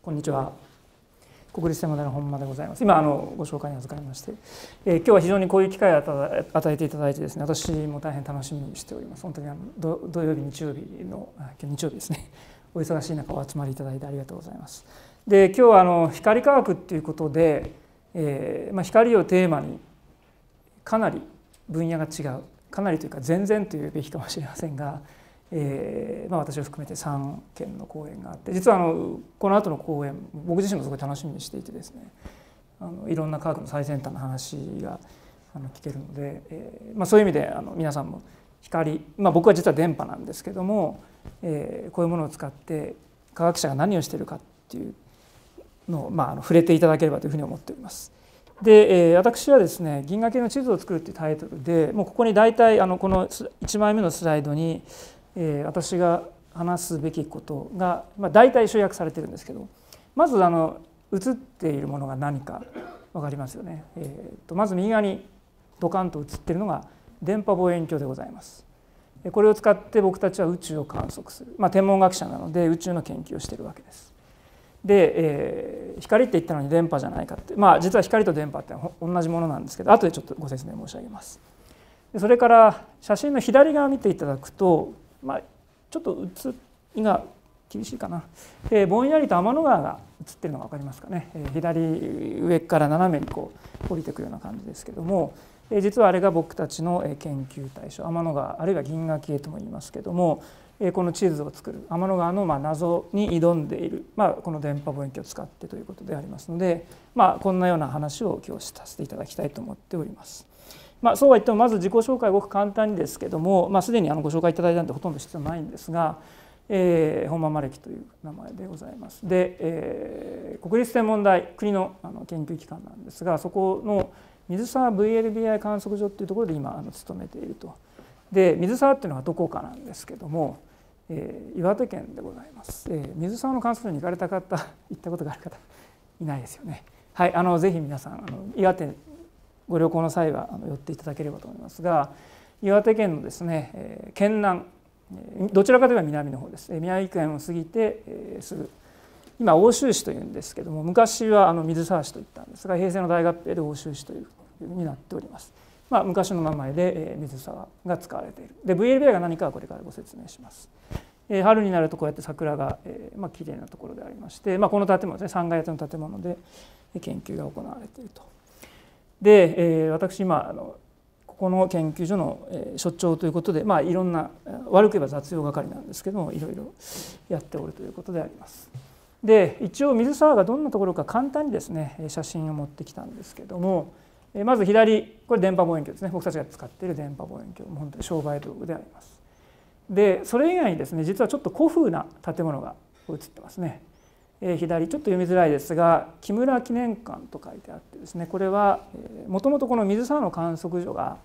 こんにちは。国立天文台の本間でございます。今ご紹介に預かりまして、今日は非常にこういう機会を与えていただいてですね、私も大変楽しみにしております。本当に土曜日日曜日の今日日曜日ですね、お忙しい中お集まりいただいてありがとうございます。で、今日は光科学っていうことで、光をテーマにかなり分野が違う、かなりというか全然というべきかもしれませんが、私を含めて3件の講演があって、実はこの後の講演僕自身もすごい楽しみにしていてですね、いろんな科学の最先端の話が聞けるので、そういう意味で皆さんも光、僕は実は電波なんですけども、こういうものを使って科学者が何をしているかっていうのを、触れていただければというふうに思っております。で、私はですね「銀河系の地図を作る」というタイトルで、もうここに大体この1枚目のスライドに私が話すべきことが、大体集約されてるんですけど、まず映っているものが何か分かりますよね。まず右側にドカンと映っているのが電波望遠鏡でございます。これを使って僕たちは宇宙を観測する、天文学者なので宇宙の研究をしているわけです。で、光って言ったのに電波じゃないかって、実は光と電波って同じものなんですけど、後でちょっとご説明申し上げます。それから写真の左側を見ていただくと、ちょっと写りが厳しいかな、ぼんやりと天の川が映ってるのが分かりますかね。左上から斜めにこう降りてくるような感じですけども、実はあれが僕たちの研究対象、天の川あるいは銀河系とも言いますけども、この地図を作る天の川の謎に挑んでいる、この電波望遠鏡を使ってということでありますので、こんなような話を今日させていただきたいと思っております。そうは言ってもまず自己紹介ごく簡単にですけども、すでにご紹介いただいたのでほとんど必要ないんですが、本間真歴という名前でございます。で、国立天文台、国の研究機関なんですが、そこの水沢 VLBI 観測所っていうところで今勤めていると。で、水沢っていうのはどこかなんですけども、岩手県でございます。水沢の観測所に行かれた方、行ったことがある方いないですよね。はい、ぜひ皆さん岩手ご旅行の際は寄っていただければと思いますが、岩手県のですね、県南、どちらかといえば南の方です。宮城県を過ぎてすぐ、今奥州市というんですけども、昔は水沢市といったんですが、平成の大合併で奥州市というふうになっております。昔の名前で水沢が使われている。で、VLBI が何かはこれからご説明します。春になるとこうやって桜がきれいなところでありまして、この建物ですね、3階建ての建物で研究が行われていると。で、私今ここの研究所の所長ということで、いろんな悪く言えば雑用係なんですけども、いろいろやっておるということであります。で、一応水沢がどんなところか簡単にですね写真を持ってきたんですけども、まず左、これ電波望遠鏡ですね。僕たちが使っている電波望遠鏡、もう本当に商売道具であります。で、それ以外にですね、実はちょっと古風な建物が映ってますね。左ちょっと読みづらいですが木村記念館と書いてあってですね、これはもともとこの水沢の観測所が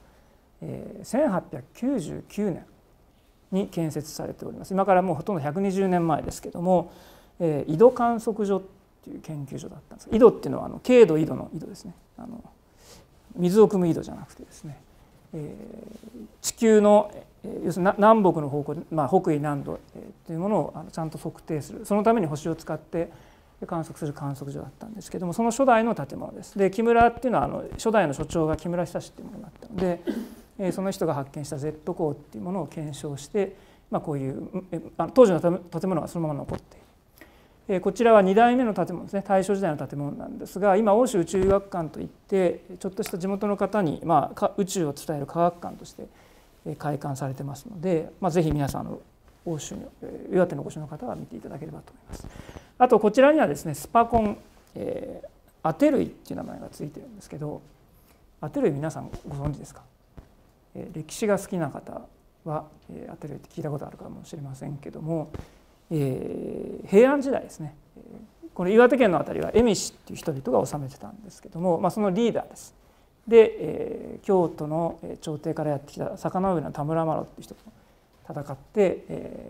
1899年に建設されております。今からもうほとんど120年前ですけども、井戸観測所っていう研究所だったんです。井戸っていうのは経度井戸の井戸ですね。水を汲む井戸じゃなくてですね、地球の要するに南北の方向で、北緯南度というものをちゃんと測定する、そのために星を使って観測する観測所だったんですけども、その初代の建物です。で、木村っていうのは初代の所長が木村久志っていうものだったので、その人が発見した Z 光っていうものを検証して、こういう当時の建物がそのまま残っている。こちらは2代目の建物ですね、大正時代の建物なんですが、今欧州宇宙医学館といってちょっとした地元の方に宇宙を伝える科学館として開館されてますので、ぜひ皆さん欧州に岩手のお越しの方は見ていただければと思います。あとこちらにはですねスパコン、アテ類っていう名前がついてるんですけど、アテ類皆さんご存知ですか？歴史が好きな方はアテ類って聞いたことあるかもしれませんけども、平安時代ですね、この岩手県の辺りは蝦夷っていう人々が治めてたんですけども、そのリーダーです。で、京都の朝廷からやってきた魚上の田村麻呂っていう人と戦って、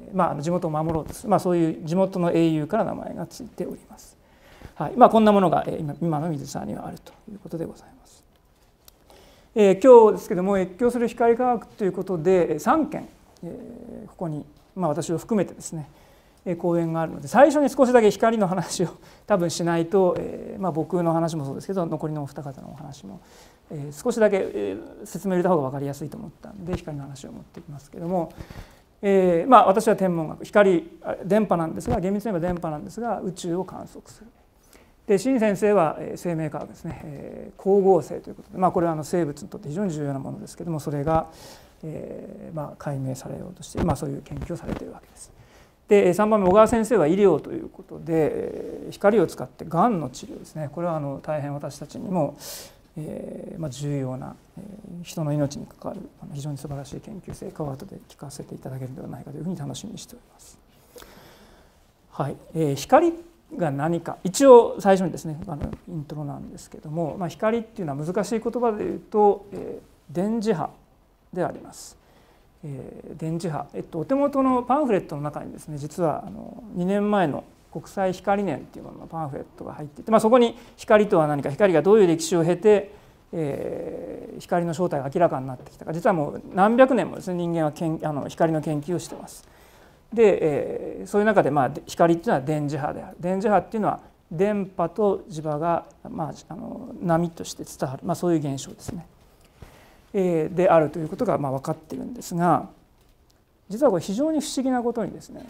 地元を守ろうとする、そういう地元の英雄から名前がついております。はい、こんなものが今の水沢にはあるということでございます。今日ですけども、越境する光科学ということで3件、ここに、私を含めてですね講演があるので、最初に少しだけ光の話を多分しないと、僕の話もそうですけど残りのお二方のお話も、少しだけ説明を入れた方が分かりやすいと思ったんで光の話を持ってきますけども、私は天文学、光電波なんですが、厳密に言えば電波なんですが宇宙を観測する。でシン先生は生命科学ですね、光合成ということで、これは生物にとって非常に重要なものですけども、それが解明されようとして、そういう研究をされているわけです。で3番目、小川先生は医療ということで光を使ってがんの治療ですね、これは大変私たちにも重要な人の命に関わる非常に素晴らしい研究成果を後で聞かせていただけるのではないかというふうに楽しみにしております。はい、光が何か、一応最初にですねイントロなんですけども、光っていうのは難しい言葉で言うと、電磁波であります。電磁波、お手元のパンフレットの中にですね、実は2年前の国際光年というもののパンフレットが入っていて、そこに光とは何か、光がどういう歴史を経て、光の正体が明らかになってきたか、実はもう何百年もですね人間は光の研究をしています。で、そういう中で光っていうのは電磁波である。電磁波っていうのは電波と磁場が波として伝わる、そういう現象ですね。であるということが分かっているんですが、実はこれ非常に不思議なことにですね、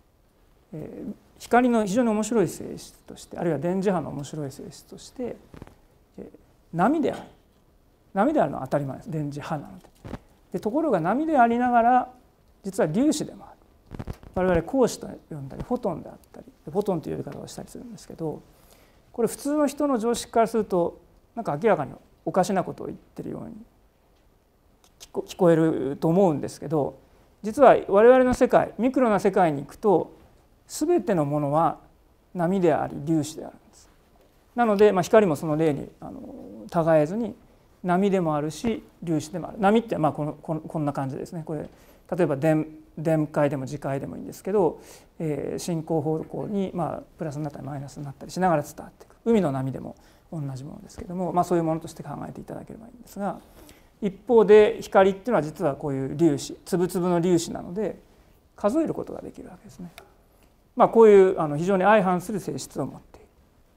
光の非常に面白い性質として、あるいは電磁波の面白い性質として、波であるのは当たり前です。電磁波なので。ところが波でありながら実は粒子でもある。我々光子と呼んだりフォトンであったり、フォトンという呼び方をしたりするんですけど、これ普通の人の常識からするとなんか明らかにおかしなことを言ってるように聞こえると思うんですけど、実は我々の世界、ミクロな世界に行くと全てのものは波であり粒子であるんです。なので、光もその例に違えずに波でもあるし粒子でもある。波ってこんな感じですね。これ例えば電解でも磁界でもいいんですけど、進行方向にプラスになったりマイナスになったりしながら伝わっていく。海の波でも同じものですけども、そういうものとして考えていただければいいんですが、一方で光っていうのは実はこういう粒子、粒々の粒子なので数えることができるわけですね。こういう非常に相反する性質を持っている。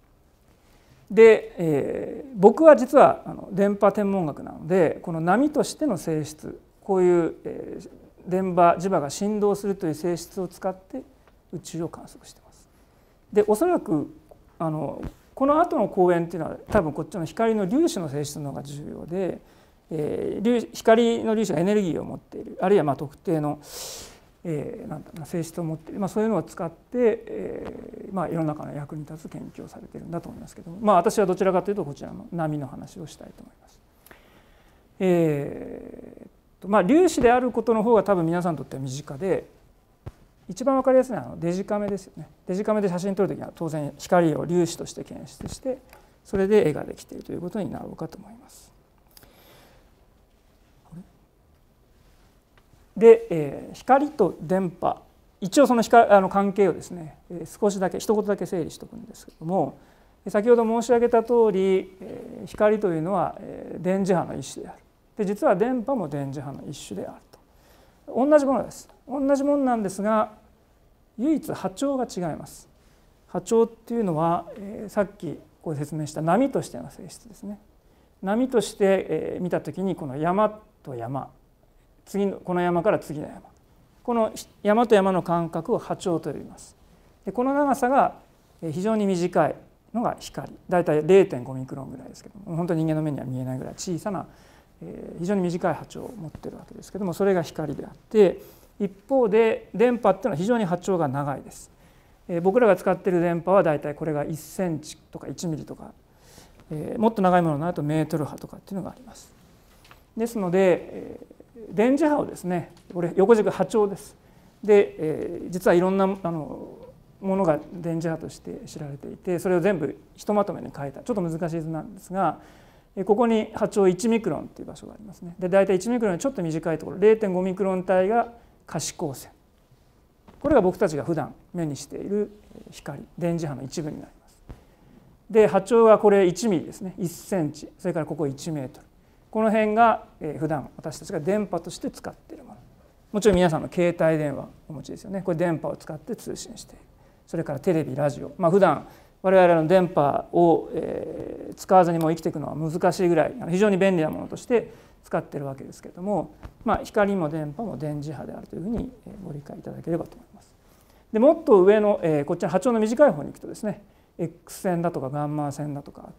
で、僕は実は電波天文学なので、この波としての性質、こういう、電波磁場が振動するという性質を使って宇宙を観測しています。で、おそらくこの後の講演っていうのは多分こっちの光の粒子の性質の方が重要で、光の粒子がエネルギーを持っている、あるいは特定の、性質を持っている、そういうのを使って、世の中の役に立つ研究をされているんだと思いますけども、私はどちらかというとこちらの波の話をしたいと思います。粒子であることの方が多分皆さんにとっては身近で、一番分かりやすいのはデジカメですよね。デジカメで写真撮るときには当然光を粒子として検出して、それで絵ができているということになろうかと思います。で、光と電波、一応その関係をですね少しだけ一言だけ整理しておくんですけれども、先ほど申し上げた通り光というのは電磁波の一種である。で実は電波も電磁波の一種であると。同じものです。同じものなんですが唯一波長が違います。波長っていうのはさっきご説明した波としての性質ですね。波として見たときにこの山と山、次のこの山から次の山、この山と山の間隔を波長と呼びます。でこの長さが非常に短いのが光、だいたい 0.5 ミクロンぐらいですけども、本当に人間の目には見えないぐらい小さな非常に短い波長を持っているわけですけども、それが光であって、一方で電波っていうのは非常に波長が長いです。僕らが使っている電波はだいたいこれが1センチとか1ミリとか、もっと長いものになるとメートル波とかっていうのがあります。ですので電磁波をですね、これ横軸波長です。で、実はいろんなものが電磁波として知られていて、それを全部ひとまとめに書いたちょっと難しい図なんですが、ここに波長1ミクロンという場所がありますね。で大体1ミクロンよりちょっと短いところ 0.5 ミクロン帯が可視光線、これが僕たちが普段目にしている光、電磁波の一部になります。で波長はこれ1ミリですね、1センチ、それからここ1メートル、この辺が普段私たちが電波として使っているももちろん皆さんの携帯電話をお持ちですよね。これ電波を使って通信している。それからテレビラジオ、普段我々の電波を使わずにも生きていくのは難しいぐらい非常に便利なものとして使っているわけですけれども、光も電波も電磁波であるというふうにご理解いただければと思います。でもっと上のこっちの波長の短い方に行くとですね、 X 線だとかガンマ線だとかあって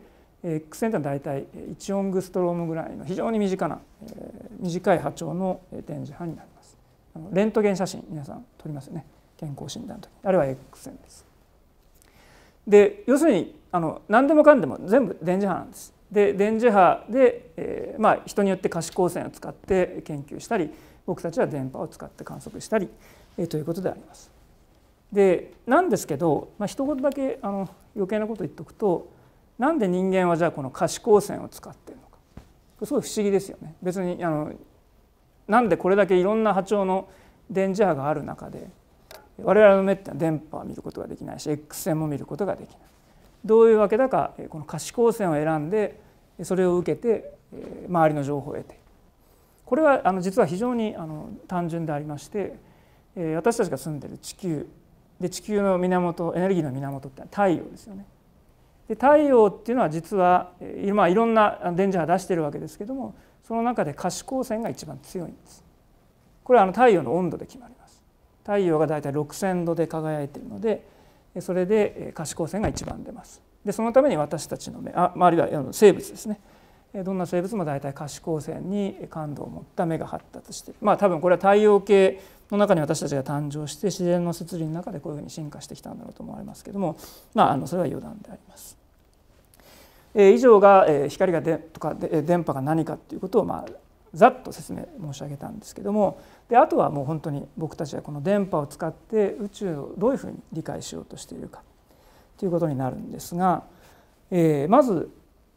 、X 線というのは大体1オングストロームぐらいの非常に短い波長の電磁波になります。レントゲン写真皆さん撮りますよね、健康診断の時。あれは X 線です。で要するに何でもかんでも全部電磁波なんです。で電磁波で、人によって可視光線を使って研究したり、僕たちは電波を使って観測したり、ということであります。でなんですけど、一言だけ余計なことを言っておくと、なんで人間はじゃあこの可視光線を使っているのか、これすごい不思議ですよね。別になんでこれだけいろんな波長の電磁波がある中で我々の目ってのは電波を見ることができないし X 線も見ることができない。どういうわけだかこの可視光線を選んでそれを受けて周りの情報を得ている。これは実は非常に単純でありまして、私たちが住んでいる地球で、地球の源、エネルギーの源って太陽ですよね。で太陽っていうのは実はいろんな電磁波出しているわけですけども、その中で可視光線が一番強いんです。これは太陽の温度で決まります。太陽がだいたい6000度で輝いているので、それで可視光線が一番出ます。でそのために私たちの目、あるいは生物ですね、どんな生物もだいたい可視光線に感度を持った目が発達している。多分これは太陽系の中に私たちが誕生して自然の摂理の中でこういうふうに進化してきたんだろうと思われますけども、それは余談であります。以上が光がとか電波が何かということをざっと説明申し上げたんですけども、であとはもう本当に僕たちはこの電波を使って宇宙をどういうふうに理解しようとしているかということになるんですが、まず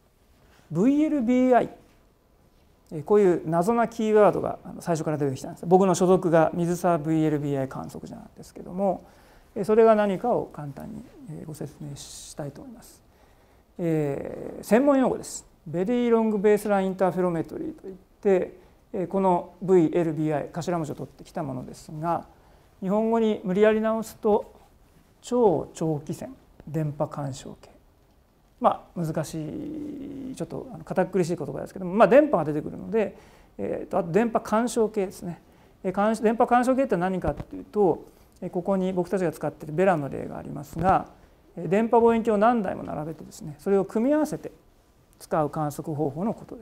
VLBI、こういう謎なキーワードが最初から出てきたんです。僕の所属が水沢 VLBI 観測所なんですけども、それが何かを簡単にご説明したいと思います。専門用語です。ベリーロングベースラインインターフェロメトリーといってこの VLBI 頭文字を取ってきたものですが、日本語に無理やり直すと超長期線電波干渉計、難しいちょっと堅苦しい言葉ですけども、電波が出てくるので、あと電波干渉計ですね。電波干渉計って何かというと、ここに僕たちが使っているベラの例がありますが、電波望遠鏡を何台も並べてですね、それを組み合わせて使う観測方法のことです。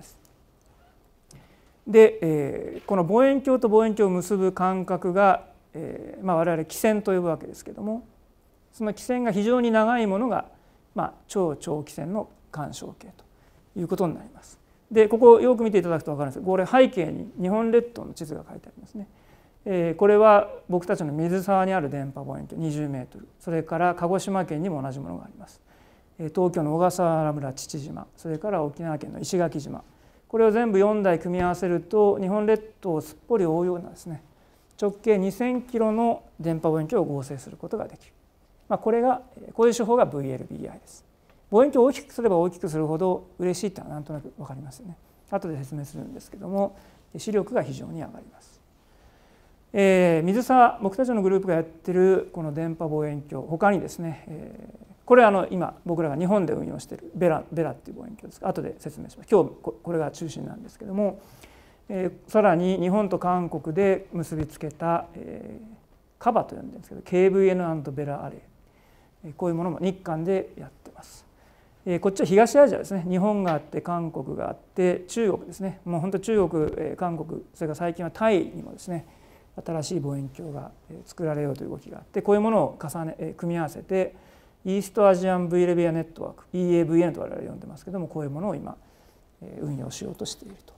で、この望遠鏡と望遠鏡を結ぶ間隔が、我々基線と呼ぶわけですけども、その基線が非常に長いものが、超長期線の干渉計ということになります。でここをよく見ていただくと分かるんですが、これ背景に日本列島の地図が書いてありますね。これは僕たちの水沢にある電波望遠鏡20メートル、それから鹿児島県にも同じものがあります。東京の小笠原村父島、それから沖縄県の石垣島、これを全部4台組み合わせると日本列島をすっぽり覆うようなですね、直径2000キロの電波望遠鏡を合成することができる。こういう手法が VLBI です。望遠鏡を大きくすれば大きくするほど嬉しいってのはなんとなく分かりますよね。後で説明するんですけども、視力が非常に上がります。水沢、僕たちのグループがやってるこの電波望遠鏡、他にですね、これは今僕らが日本で運用しているベラっていう望遠鏡ですが、後で説明します。今日これが中心なんですけども、さらに日本と韓国で結びつけた、カバと呼んでるんですけど KVN& ベラアレイ、こういうものも日韓でやってます。こっちは東アジアですね。日本があって韓国があって中国ですね。もう本当中国、韓国、それから最近はタイにもですね、新しい望遠鏡が作られようという動きがあって、こういうものを組み合わせてイーストアジアン VLBI ネットワーク EAVN と我々は呼んでますけども、こういうものを今運用しようとしていると。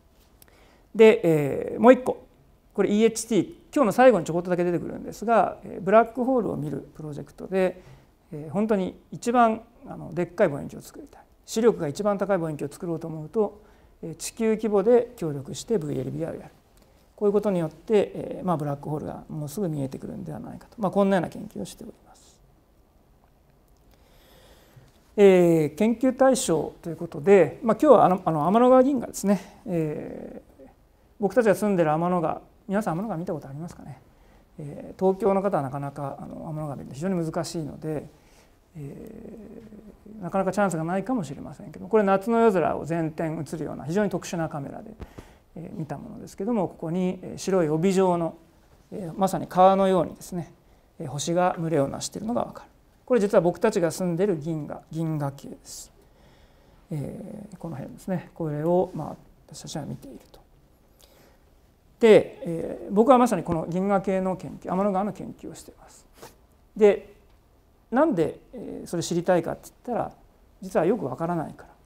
で、もう一個、これ EHT、今日の最後にちょこっとだけ出てくるんですが、ブラックホールを見るプロジェクトで本当に一番でっかい望遠鏡を作りたい、視力が一番高い望遠鏡を作ろうと思うと地球規模で協力して VLBI をやる。こういうことによって、ブラックホールがもうすぐ見えてくるんではないかと、こんなような研究をしております。研究対象ということで、今日は天の川銀河ですね、僕たちが住んでいる天の川皆さん天の川見たことありますかね。東京の方はなかなか天の川見るの非常に難しいので、なかなかチャンスがないかもしれませんけど、これ夏の夜空を全天映るような非常に特殊なカメラで見たものですけども、ここに白い帯状のまさに川のようにですね星が群れをなしているのが分かる。これ実は僕たちが住んでいる銀河系です。この辺ですね。これを私たちは見ていると。で、僕はまさにこの銀河系の研究、天の川の研究をしています。で、なんでそれ知りたいかって言ったら、実はよくわからないから。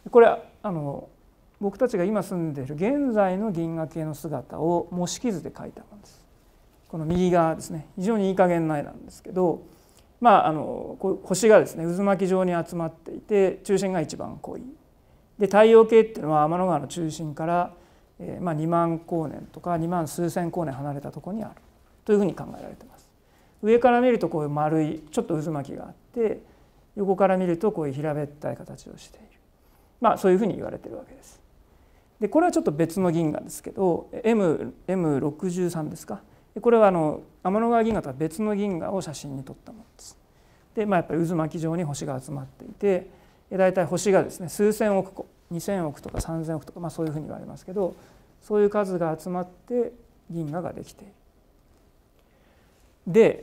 これは僕たちが今住んでいる現在の銀河系の姿を模式図で描いたものです。この右側ですね、非常にいい加減な絵なんですけど、こう星がですね渦巻き状に集まっていて、中心が一番濃い。で、太陽系っていうのは天の川の中心から2万光年とか2万数千光年離れたところにあるというふうに考えられています。上から見るとこういう丸いちょっと渦巻きがあって、横から見るとこういう平べったい形をしている、そういうふうに言われているわけです。で、これはちょっと別の銀河ですけど M63 ですか。これは天の川銀河とは別の銀河を写真に撮ったものです。で、やっぱり渦巻き状に星が集まっていて、だいたい星がですね数千億個、2000億とか3000億とか、そういうふうに言われますけど、そういう数が集まって銀河ができている。で、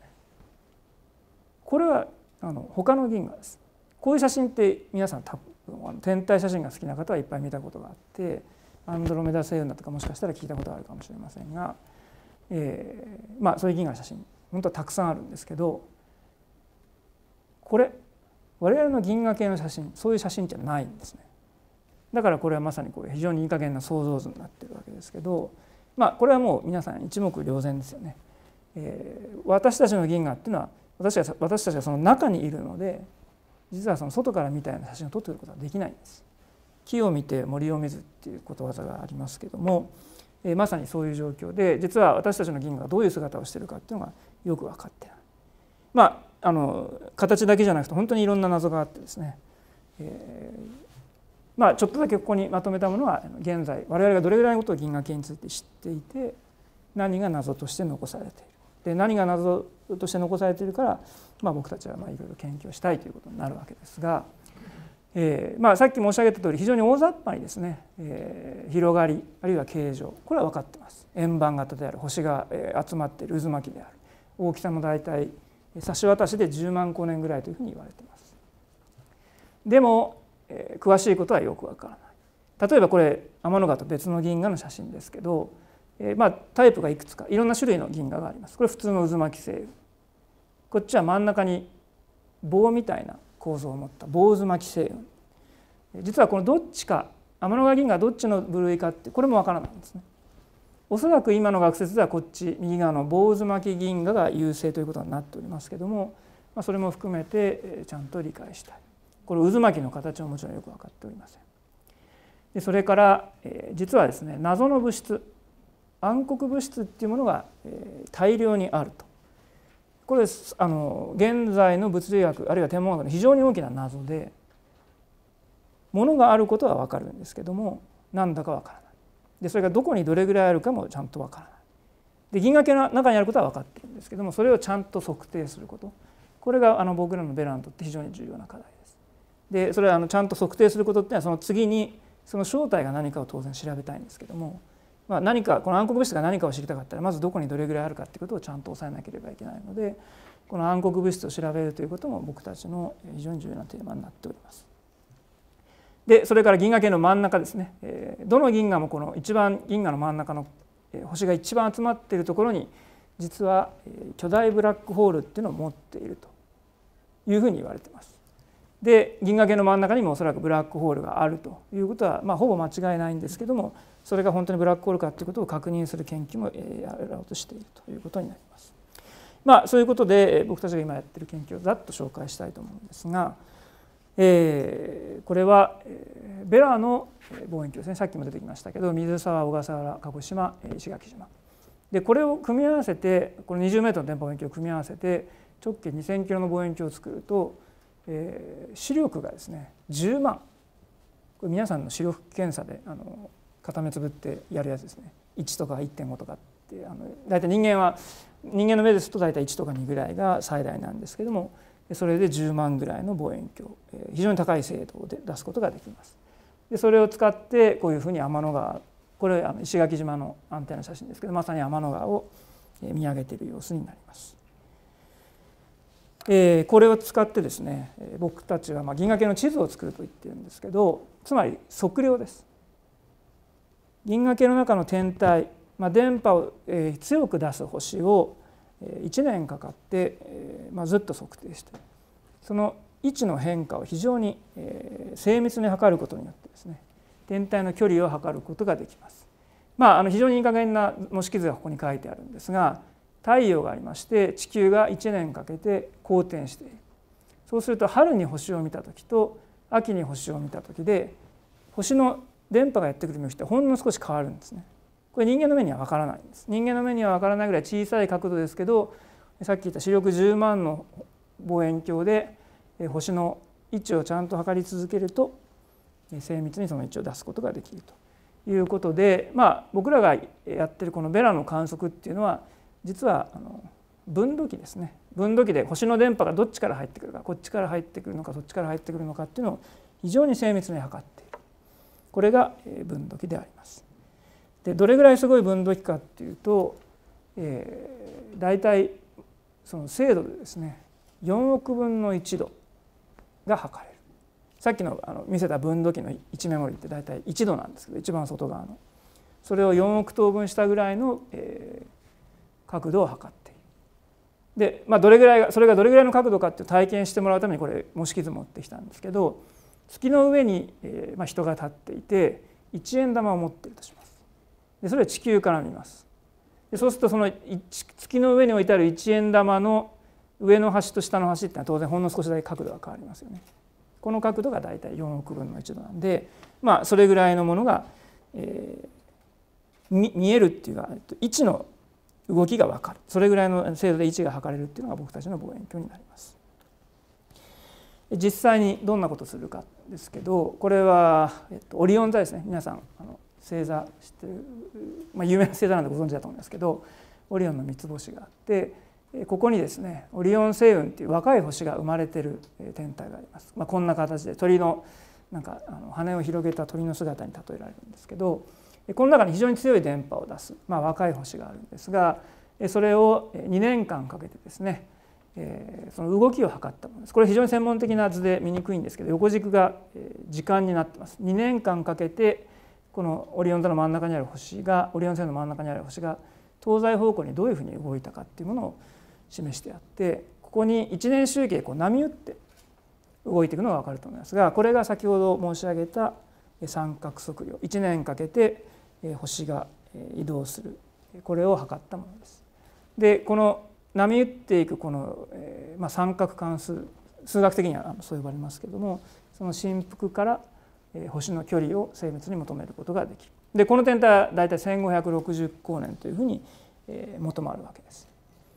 これは他の銀河です。こういう写真って皆さん多分天体写真が好きな方はいっぱい見たことがあって、アンドロメダ星雲だとかもしかしたら聞いたことがあるかもしれませんが、そういう銀河の写真本当はたくさんあるんですけど、これ我々の銀河系の写真、そういう写真ってないんですね。だからこれはまさにこう非常にいい加減な想像図になっているわけですけど、これはもう皆さん一目瞭然ですよね。私たちの銀河っていうのは私たちがその中にいるので、実はその外から見たような写真を撮っていることはできないんです。木を見て森を見ずっていうことわざがありますけども、まさにそういう状況で、実は私たちの銀河がどういう姿をしているかっていうのがよく分かってない。形だけじゃなくて本当にいろんな謎があってですね、ちょっとだけここにまとめたものは、現在我々がどれぐらいのことを銀河系について知っていて、何が謎として残されている。で、何が謎として残されているから、僕たちはいろいろ研究をしたいということになるわけですが、さっき申し上げた通り非常に大雑把にですね、広がりあるいは形状、これは分かっています。円盤型である、星が集まっている渦巻きである、大きさも大体差し渡しで10万光年ぐらいというふうに言われています。でも詳しいことはよく分からない。例えばこれ天の川と別の銀河の写真ですけど、タイプがいくつかいろんな種類の銀河があります。これ普通の渦巻き星雲。こっちは真ん中に棒みたいな構造を持った棒渦巻き星雲。実はこのどっちか、天の川銀河どっちの部類かってこれもわからないんですね。おそらく今の学説ではこっち右側の棒渦巻き銀河が優勢ということになっておりますけども、それも含めてちゃんと理解したい。これ渦巻きの形ももちろんよく分かっておりません。でそれから実はですね、謎の物質、暗黒物質っていうものが大量にあると。これ現在の物理学あるいは天文学の非常に大きな謎で、ものがあることは分かるんですけども、何だか分からない。でそれがどこにどれぐらいあるかもちゃんと分からない。で銀河系の中にあることは分かってるんですけども、それをちゃんと測定すること、これが僕らのベラにとって非常に重要な課題です。でそれはちゃんと測定することっていうのは、その次にその正体が何かを当然調べたいんですけども、何かこの暗黒物質が何かを知りたかったら、まずどこにどれぐらいあるかっていうことをちゃんと押さえなければいけないので、この暗黒物質を調べるということも僕たちの非常に重要なテーマになっております。でそれから銀河系の真ん中ですね、どの銀河もこの一番銀河の真ん中の星が一番集まっているところに、実は巨大ブラックホールっていうのを持っているというふうに言われています。で銀河系の真ん中にもおそらくブラックホールがあるということは、ほぼ間違いないんですけども、それが本当にブラックホールかということを確認する研究もやろうとしているということになります。そういうことで僕たちが今やっている研究をざっと紹介したいと思うんですが、これはベラの望遠鏡ですね。さっきも出てきましたけど、水沢、小笠原、鹿児島、石垣島で、これを組み合わせて、この20メートルの電波望遠鏡を組み合わせて直径2000キロの望遠鏡を作ると、視力がですね10万、これ皆さんの視力検査で片目つぶってやるやつですね、 1とか 1.5 とかって大体人間の目ですと大体1とか2ぐらいが最大なんですけども、それで10万ぐらいの望遠鏡、非常に高い精度で出すことができます。でそれを使ってこういうふうに天の川、これは石垣島のアンテナの写真ですけど、まさに天の川を見上げている様子になります。これを使ってですね、僕たちは銀河系の地図を作ると言っているんですけど、つまり測量です。銀河系の中の天体、電波を強く出す星を1年かかってずっと測定して、その位置の変化を非常に精密に測ることによってですね、天体の距離を測ることができます。非常にいい加減な模式図がここに書いてあるんですが、太陽がありまして地球が1年かけて公転している。そうすると春に星を見た時と秋に星を見た時で星の電波がやってくる向きってほんの少し変わるんですね。これ人間の目には分からないんです。人間の目には分からないぐらい小さい角度ですけど、さっき言った視力10万の望遠鏡で星の位置をちゃんと測り続けると精密にその位置を出すことができるということで、僕らがやってるこのベラの観測っていうのは実は分度器ですね。分度器で星の電波がどっちから入ってくるか、こっちから入ってくるのかそっちから入ってくるのかっていうのを非常に精密に測っている。これが分度器であります。でどれぐらいすごい分度器かっていうと、大体その精度でですね4億分の1度が測れる。さっきの見せた分度器の位置メモリって大体1度なんですけど、一番外側のそれを4億等分したぐらいの角度を測っている。で、それがどれぐらいの角度かっていう体験してもらうためにこれ模式図持ってきたんですけど、月の上に人が立っていて1円玉を持っているとします。でそれを地球から見ます。でそうするとその月の上に置いてある1円玉の上の端と下の端っていうのは当然ほんの少しだけ角度が変わりますよね。この角度が大体4億分の1度なんで、それぐらいのものが、見えるっていうか位置の動きが分かる、それぐらいの精度で位置が測れるっていうのが僕たちの望遠鏡になります。実際にどんなことをするかですけど、これは、オリオン座ですね。皆さん星座知ってる、有名な星座なんでご存知だと思いますけど、オリオンの三つ星があって、ここにですねオリオン星雲っていう若い星が生まれている天体があります。こんな形で鳥の羽を広げた鳥の姿に例えられるんですけど、この中に非常に強い電波を出す、若い星があるんですが、それを2年間かけてですね、その動きを測ったものです。これ非常に専門的な図で見にくいんですけど、横軸が時間になってます。2年間かけてこのオリオン座の真ん中にある星が、オリオン星の真ん中にある星が東西方向にどういうふうに動いたかっていうものを示してあって、ここに1年周期で波打って動いていくのが分かると思いますが、これが先ほど申し上げた三角測量、1年かけて星が移動する、これを測ったものです。でこの波打っていくこの三角関数、数学的にはそう呼ばれますけれども、その振幅から星の距離を精密に求めることができる。でこの天体は大体1560光年というふうに求まるわけです。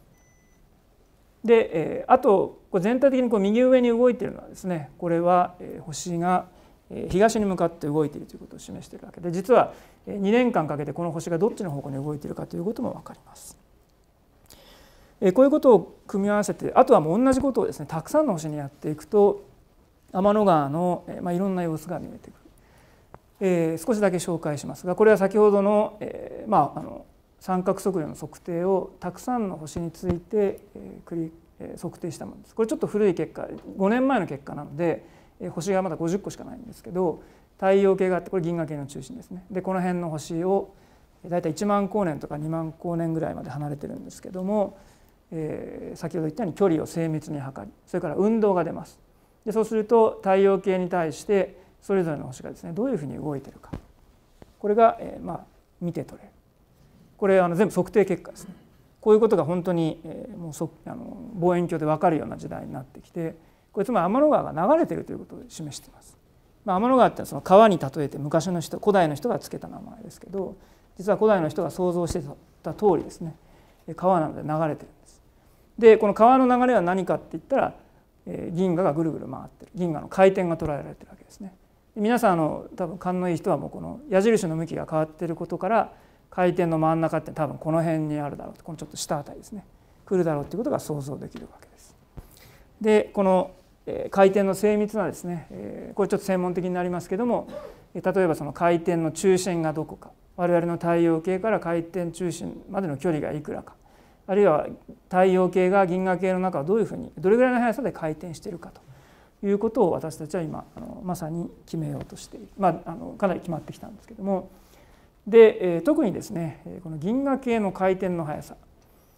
であと全体的に右上に動いているのはですね、これは星が東に向かって動いているということを示しているわけで、実は2年間かけてこの星がどっちの方向に動いているかということも分かります。こういうことを組み合わせて、あとはもう同じことをですねたくさんの星にやっていくと天の川のいろんな様子が見えてくる。少しだけ紹介しますが、これは先ほどの三角測量の測定をたくさんの星について測定したものです。これちょっと古い結果、5年前の結果なので星がまだ50個しかないんですけど、太陽系があって、これ銀河系の中心ですね。でこの辺の星をだいたい1万光年とか2万光年ぐらいまで離れてるんですけども、先ほど言ったように距離を精密に測り、それから運動が出ます。でそうすると太陽系に対してそれぞれの星がですねどういうふうに動いているか、これが見て取れる。これ全部測定結果ですね。こういうことが本当にもう望遠鏡で分かるような時代になってきて、これつまり天の川が流れているということを示しています。天の川ってその川に例えて昔の人、古代の人がつけた名前ですけど、実は古代の人が想像してた通りですね、川なので流れてるんです。でこの川の流れは何かって言ったら、銀河がぐるぐる回ってる、銀河の回転が捉えられてるわけですね。皆さん多分勘のいい人はもうこの矢印の向きが変わっていることから回転の真ん中って多分この辺にあるだろうと、このちょっと下あたりですね、来るだろうということが想像できるわけです。でこの回転の精密なですね、これちょっと専門的になりますけども、例えばその回転の中心がどこか、我々の太陽系から回転中心までの距離がいくらか、あるいは太陽系が銀河系の中をどういうふうにどれぐらいの速さで回転しているかということを私たちは今まさに決めようとしている、かなり決まってきたんですけども、で特にですねこの銀河系の回転の速さ、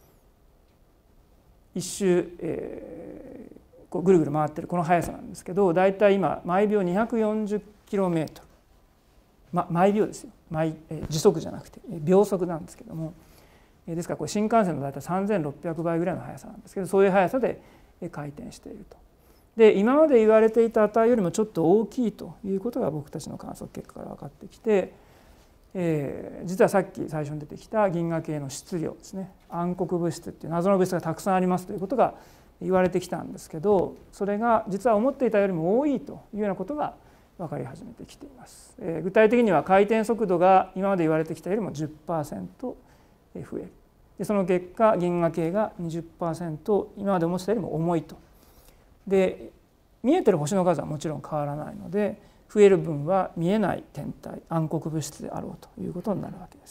一周、こうぐるぐる回ってるこの速さなんですけど、だいたい今毎秒 240km、毎秒ですよ、時速じゃなくて秒速なんですけども、ですからこれ新幹線のだいたい3600倍ぐらいの速さなんですけど、そういう速さで回転していると。で今まで言われていた値よりもちょっと大きいということが僕たちの観測結果から分かってきて、実はさっき最初に出てきた銀河系の質量ですね、暗黒物質っていう謎の物質がたくさんありますということが言われてきたんですけど、それが実は思っていたよりも多いというようなことが分かり始めてきています。具体的には回転速度が今まで言われてきたよりも 10% 増える。でその結果銀河系が 20% 今まで思ってたよりも重いと。で見えてる星の数はもちろん変わらないので、増える分は見えない天体暗黒物質であろうということになるわけです。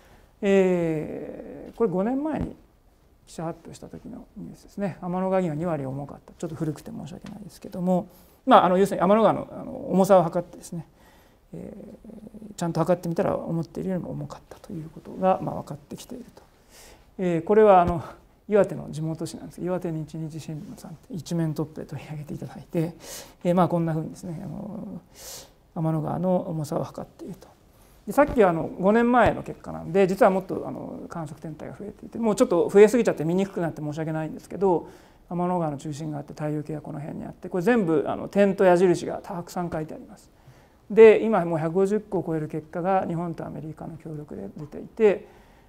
これ5年前に記者発表した時のニュースですね。天の川銀河2割重かった、ちょっと古くて申し訳ないですけども、要するに天の川の重さを測ってですね、ちゃんと測ってみたら思っているよりも重かったということが分かってきていると。これは岩手の地元紙なんですけど、岩手日日新聞さんって一面トップで取り上げていただいて、こんなふうにですね天の川の重さを測っていると。でさっきは5年前の結果なんで、実はもっと観測天体が増えていて、もうちょっと増えすぎちゃって見にくくなって申し訳ないんですけど、天の川の中心があって太陽系がこの辺にあって、これ全部点と矢印がたくさん書いてあります。で今もう150個を超える結果が日本とアメリカの協力で出ていて、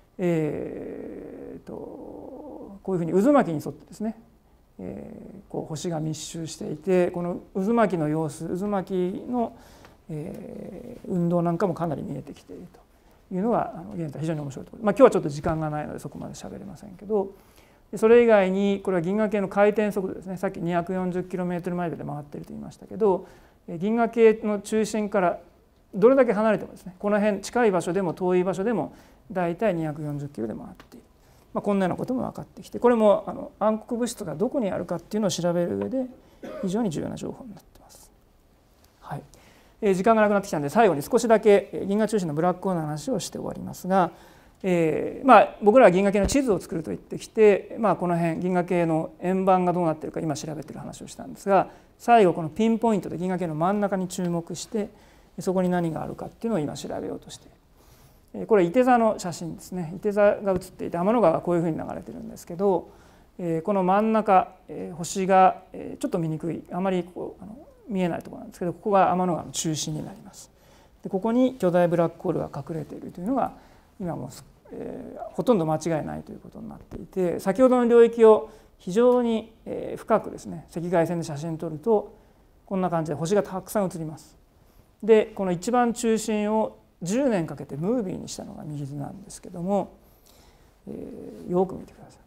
こういうふうに渦巻きに沿ってですね、こう星が密集していて、この渦巻きの様子、渦巻きの運動なんかもかなり見えてきているというのが現在非常に面白いところ。今日はちょっと時間がないのでそこまで喋れませんけど、それ以外にこれは銀河系の回転速度ですね。さっき 240km 毎秒で回っていると言いましたけど、銀河系の中心からどれだけ離れてもですね、この辺近い場所でも遠い場所でもだいたい240キロで回っている、こんなようなことも分かってきて、これも暗黒物質がどこにあるかっていうのを調べる上で非常に重要な情報になっています。はい。時間がなくなってきたので最後に少しだけ銀河中心のブラックホールの話をして終わりますが、僕らは銀河系の地図を作ると言ってきて、この辺銀河系の円盤がどうなっているか今調べている話をしたんですが、最後このピンポイントで銀河系の真ん中に注目してそこに何があるかっていうのを今調べようとしている。これ射手座の写真ですね。射手座が写っていて天の川がこういうふうに流れてるんですけど、この真ん中星がちょっと見にくい、あまり見えないところなんですけど、ここが天の川の中心になります。でここに巨大ブラックホールが隠れているというのが今もほとんど間違いないということになっていて、先ほどの領域を非常に深くですね赤外線で写真撮るとこんな感じで星がたくさん写ります。でこの一番中心を10年かけてムービーにしたのが右図なんですけども、よく見てください。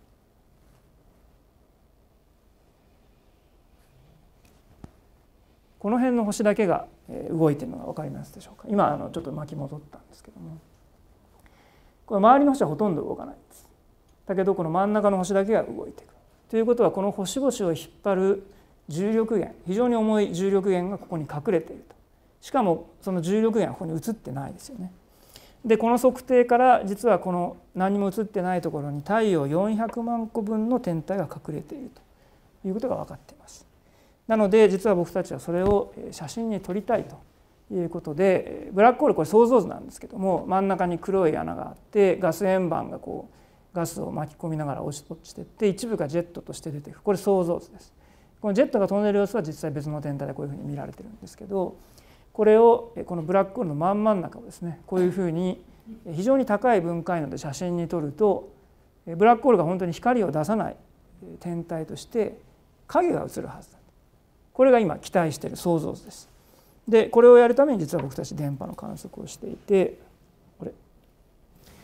この辺の星だけが動いているのが分かりますでしょうか。今ちょっと巻き戻ったんですけども、これ周りの星はほとんど動かないんです。だけどこの真ん中の星だけが動いていくということは、この星々を引っ張る重力源、非常に重い重力源がここに隠れていると。しかもその重力源はここに映ってないですよね。でこの測定から実はこの何も映ってないところに太陽400万個分の天体が隠れているということが分かっています。なので実は僕たちはそれを写真に撮りたいということで、ブラックホールこれ想像図なんですけども、真ん中に黒い穴があってガス円盤がこうガスを巻き込みながら落ちていって、一部がジェットとして出ていく、これ想像図です。このジェットが飛んでいる様子は実際別の天体でこういうふうに見られてるんですけど、これをこのブラックホールの真ん中をですねこういうふうに非常に高い分解能で写真に撮ると、ブラックホールが本当に光を出さない天体として影が映るはずだ。これが今期待している想像図です。でこれをやるために実は僕たち電波の観測をしていて、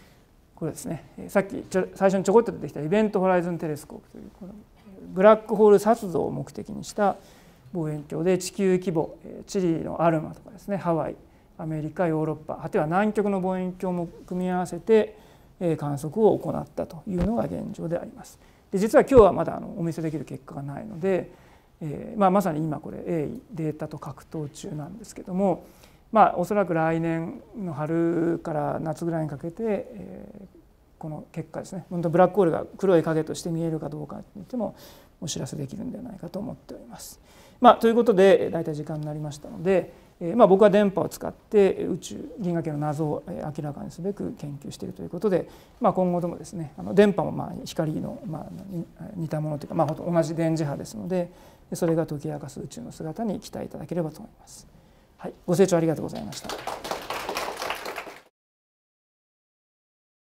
これですね、さっき最初にちょこっと出てきたイベントホライズンテレスコープというこのブラックホール撮像を目的にした望遠鏡で地球規模、チリのアルマとかですね、ハワイ、アメリカ、ヨーロッパ、果ては南極の望遠鏡も組み合わせて観測を行ったというのが現状であります。で実は今日はまだお見せできる結果がないので、まさに今これ鋭意データと格闘中なんですけども、おそらく来年の春から夏ぐらいにかけて、この結果ですね、本当ブラックホールが黒い影として見えるかどうかについてもお知らせできるんではないかと思っております。ということで大体時間になりましたので、僕は電波を使って銀河系の謎を明らかにすべく研究しているということで、今後ともですね、電波も光の似たものというか、同じ電磁波ですので、それが解き明かす宇宙の姿に期待いただければと思います。はい、ご清聴ありがとうございました。